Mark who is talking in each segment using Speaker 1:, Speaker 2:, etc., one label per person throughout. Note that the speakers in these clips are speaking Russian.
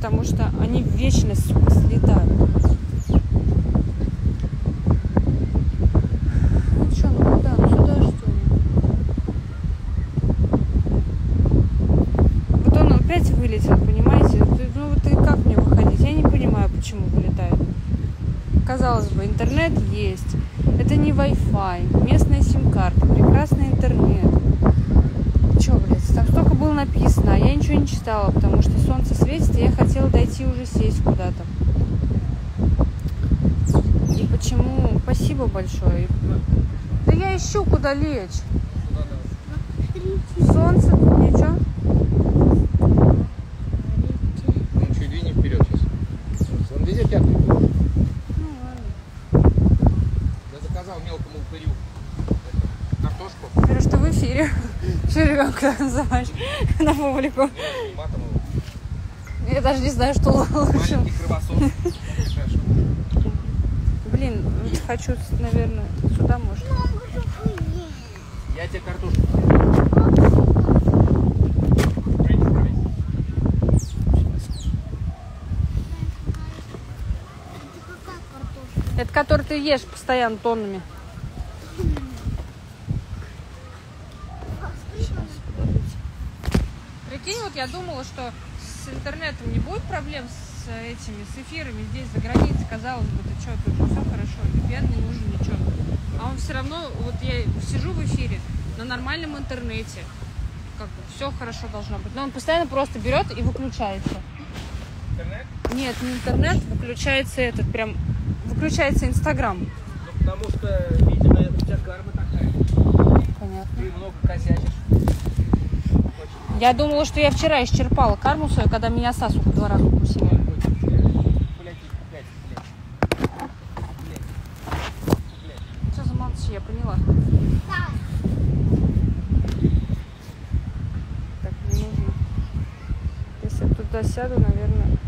Speaker 1: потому что они вечно, сука, слетают. Ну что, ну куда? Ну сюда, что ли? Вот он опять вылетел, понимаете? Ну вот и как мне выходить? Я не понимаю, почему вылетает. Казалось бы, интернет есть. Это не Wi-Fi, местная сим-карта, прекрасный интернет. Чё, блядь, там столько было написано, а я ничего не читала, потому что солнце светит, и я хотела дойти уже сесть куда-то. И почему? Спасибо большое. Да я ищу, куда лечь. Солнце, ничего.
Speaker 2: Ну чуть двинем вперед сейчас. Он везде пятый.
Speaker 1: Ну ладно.
Speaker 2: Я заказал мелкому упырю картошку.
Speaker 1: Говорю, что в эфире. Шеренка называешь на публику.
Speaker 2: Матом его.
Speaker 1: Я даже не знаю, что лучше.
Speaker 2: Маленький кровосос.
Speaker 1: Блин, хочу, наверное, сюда может.
Speaker 2: Я тебе картошку.
Speaker 1: Это который ты ешь постоянно тоннами. Прикинь, вот я думала, что с интернетом не будет проблем с этими, с эфирами здесь, за границей. Казалось бы, ты что, тут все хорошо, VPN не нужен, ничего. А он все равно, вот я сижу в эфире на нормальном интернете, как бы все хорошо должно быть. Но он постоянно просто берет и выключается.
Speaker 2: Интернет?
Speaker 1: Нет, не интернет, выключается этот, прям, выключается Инстаграм.
Speaker 2: Ну, потому что, видимо, у тебя карма такая.
Speaker 1: Понятно.
Speaker 2: Ты много косячишь.
Speaker 1: Я думала, что я вчера исчерпала карму свою, когда меня Сасука 2 раза укусила. Что за молчи, я поняла. Так, не нужно. Если я туда сяду, наверное...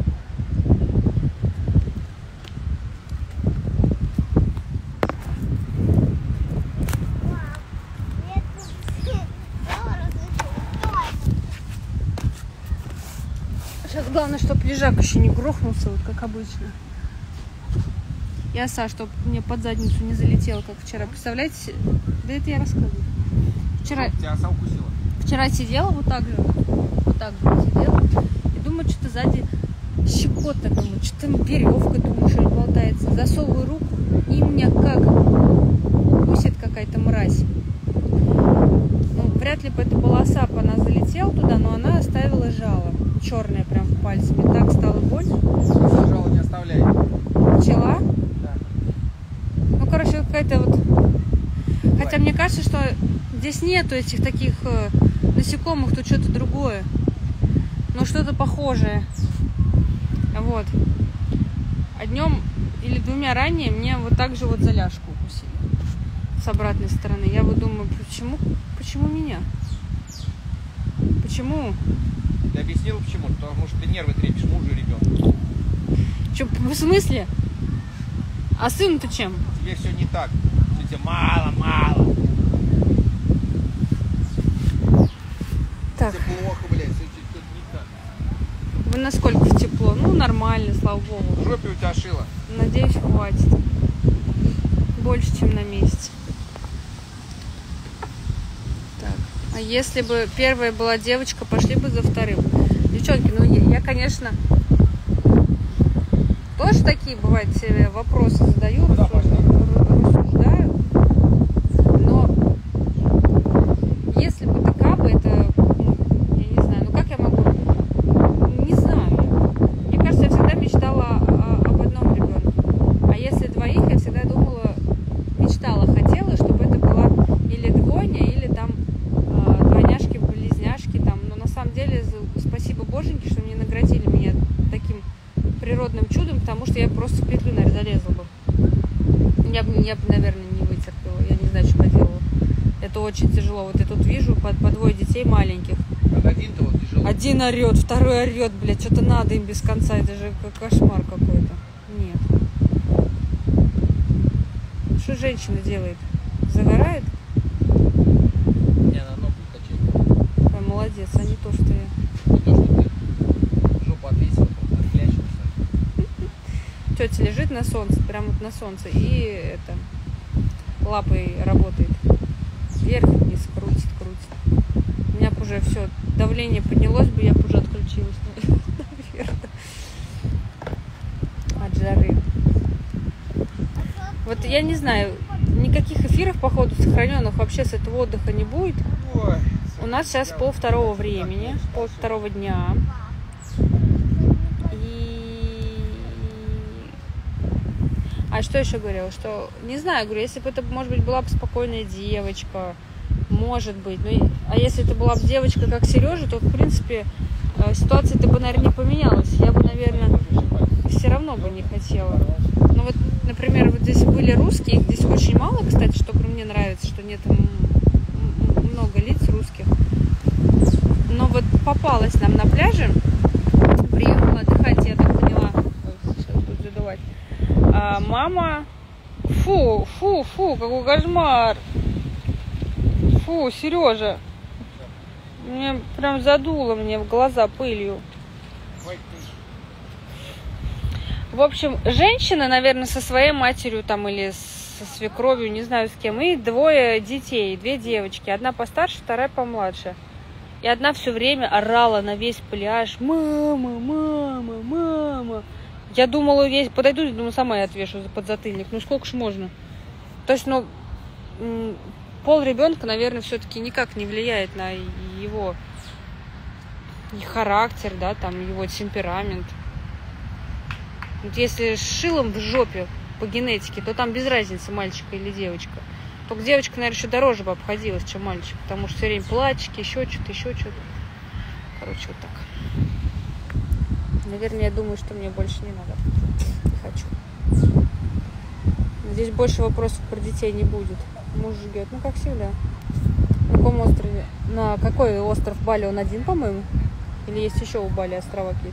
Speaker 1: Сейчас главное, чтобы лежак еще не грохнулся, вот как обычно. И оса, чтобы мне под задницу не залетела, как вчера. Представляете? Да это я рассказываю.
Speaker 2: Тебя оса укусила?
Speaker 1: Вчера сидела вот так же, вот так же сидела, и думаю, что-то сзади щекотно, думаю, что там веревка, думаю, что болтается. Засовываю руку, и меня как укусит какая-то мразь. Ну, вряд ли бы это была оса, она залетела туда, но она оставила жало. Черное прям в пальце. Мне так стало больно.
Speaker 2: Жало не оставляй.
Speaker 1: Пчела?
Speaker 2: Да.
Speaker 1: Ну, короче, какая-то вот... Хотя мне кажется, что здесь нету этих таких насекомых, тут что-то другое. Ну, что-то похожее. Вот. А днем или 2 ранее мне вот так же вот за ляжку укусили. С обратной стороны. Я вот думаю, почему меня? Почему?
Speaker 2: Ты объяснила почему? Потому что ты нервы трепишь мужу и ребенку.
Speaker 1: Че, в смысле? А сын-то чем?
Speaker 2: Тебе все не так. Все тебе мало.
Speaker 1: Так.
Speaker 2: Тебе плохо, блядь, все что-то не так.
Speaker 1: Вы насколько тепло? Ну, нормально, слава богу.
Speaker 2: В жопе у тебя шило.
Speaker 1: Надеюсь, хватит. Больше, чем на месяц. Так. А если бы первая была девочка, пошли бы за вторым. Девчонки, ну я, конечно, тоже такие, бывает, себе вопросы задаю, рассуждаю. Но если бы такая бы, это, я не знаю, ну как я могу, не знаю. Мне кажется, я всегда мечтала об одном ребенке. А если 2, я всегда думала, мечтала, хотела, чтобы это была или двойня, или там двойняшки, близняшки там. Но на самом деле, спасибо боженьке, что мне наградили меня таким природным чудом, потому что я просто в петлю, наверное, залезла бы. Я бы, наверное, не вытерпела. Я не знаю, что поделала. Это очень тяжело. Вот я тут вижу по 2 детей маленьких.
Speaker 2: Один-то вот тяжело.
Speaker 1: Один орет, второй орет, блядь, что-то надо им без конца. Это же кошмар какой-то. Нет. Что женщина делает? Загорает?
Speaker 2: Не, на ногу качает.
Speaker 1: Ой, молодец, а не то, что я.
Speaker 2: Не то, что ты жопу отвесила,
Speaker 1: тетя лежит на солнце, прямо вот на солнце, и это лапой работает. Вверх-вниз, крутит. У меня бы уже все, давление поднялось бы, я бы уже отключилась, наверное, от жары. Вот я не знаю, никаких эфиров, походу, сохраненных вообще с этого отдыха не будет. У нас сейчас 1:30 времени, 1:30 дня. А что еще говорила? Что, не знаю, говорю, если бы это, может быть, была бы спокойная девочка, может быть. Ну, а если это была бы девочка, как Сережа, то, в принципе, ситуация-то бы, наверное, не поменялась. Я бы, наверное, все равно бы не хотела. Ну, вот, например, вот здесь были русские, их здесь очень мало, кстати, что мне нравится, что нет много лиц русских. Но вот попалась нам на пляже, приехала отдыхать, я так поняла, сейчас буду задувать. Мама, фу, какой кошмар. Фу, Сережа, мне прям задуло мне в глаза пылью. В общем, женщина, наверное, со своей матерью там или со свекровью, не знаю с кем, и 2 детей, 2 девочки, одна постарше, вторая помладше. И одна все время орала на весь пляж: мама. Я думала, я подойду, думаю, сама я отвешу за подзатыльник. Ну сколько ж можно? То есть, ну, пол ребенка, наверное, все-таки никак не влияет на его характер, да, там, его темперамент. Вот если с шилом в жопе по генетике, то там без разницы, мальчик или девочка. Только девочка, наверное, еще дороже бы обходилась, чем мальчик, потому что все время плачки, еще что-то. Короче, вот так. Наверное, я думаю, что мне больше не надо. Не хочу. Здесь больше вопросов про детей не будет. Муж ждет. Ну, как всегда. На каком острове? На какой остров Бали? Он один, по-моему? Или есть еще у Бали острова какие-то?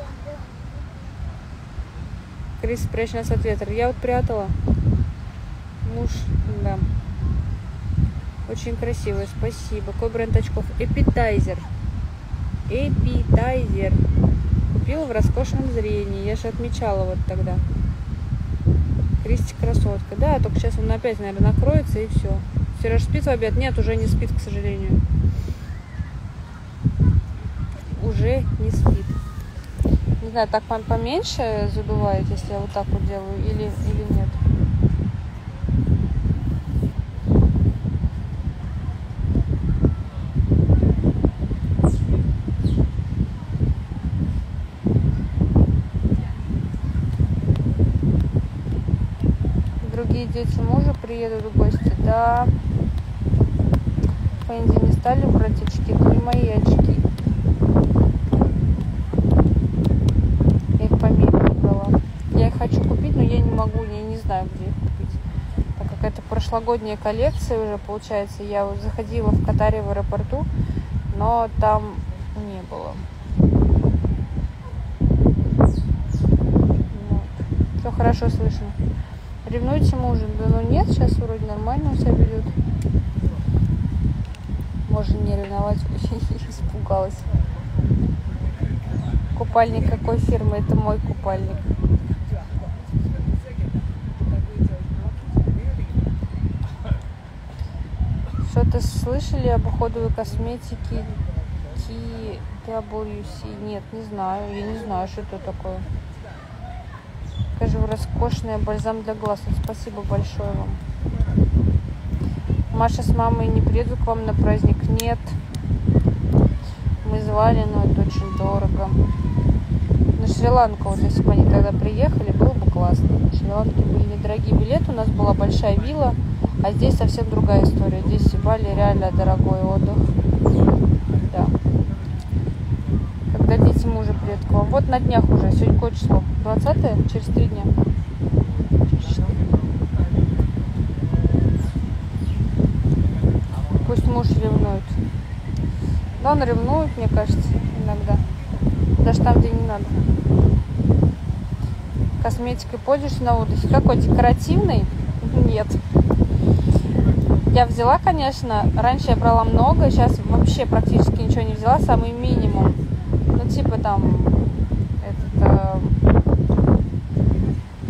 Speaker 1: Крис, спрячь нас от ветра. Я вот прятала. Муж, да. Очень красивая, спасибо. Какой бренд очков? Эпитайзер. Купила в роскошном зрении. Я же отмечала вот тогда. Кристи красотка. Да, только сейчас он опять, наверное, накроется и все. Сереж спит в обед? Нет, уже не спит, к сожалению. Уже не спит. Не знаю, так поменьше задувает, если я вот так вот делаю, или нет. Другие дети мужа приедут в гости, да. Фэнди, не стали брать очки, это не мои очки. Я их померила брала. Я их хочу купить, но я не могу, я не знаю, где их купить. Так как это прошлогодняя коллекция уже, получается, я вот заходила в Катаре в аэропорту, но там не было. Вот. Все хорошо слышно. Ревнуете мужа? Да ну нет, сейчас вроде нормально он себя ведет. Можно не ревновать, испугалась. Купальник какой фирмы? Это мой купальник. Что-то слышали об уходовой косметике TWC? Нет, не знаю. Я не знаю, что это такое. Скажу, роскошный бальзам для глаз. Спасибо большое вам. Маша с мамой не приедут к вам на праздник? Нет. Мы звали, но это очень дорого. На Шри-Ланку, вот если бы они тогда приехали, было бы классно. На Шри-Ланке были недорогие билеты, у нас была большая вилла, а здесь совсем другая история. Здесь в Бали реально дорогой отдых. Да. Когда дети мужа приедут к вам? Вот на днях уже. Сегодня какое число? 20-е? Через 3 дня. Через 4. Пусть муж ревнует. Да, он ревнует, мне кажется, иногда. Даже там, где не надо. Косметикой пользуешься на отдыхе? Какой? Декоративный? Нет. Я взяла, конечно. Раньше я брала много, сейчас вообще практически ничего не взяла. Самый минимум. Ну, типа там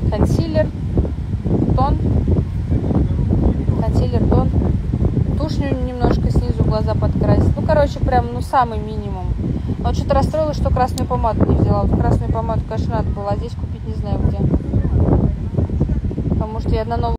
Speaker 1: Ну, короче, прям, ну, самый минимум. Но что-то расстроилась, что красную помаду не взяла. Вот красную помаду, конечно, надо было, а здесь купить не знаю где. Потому что я на новую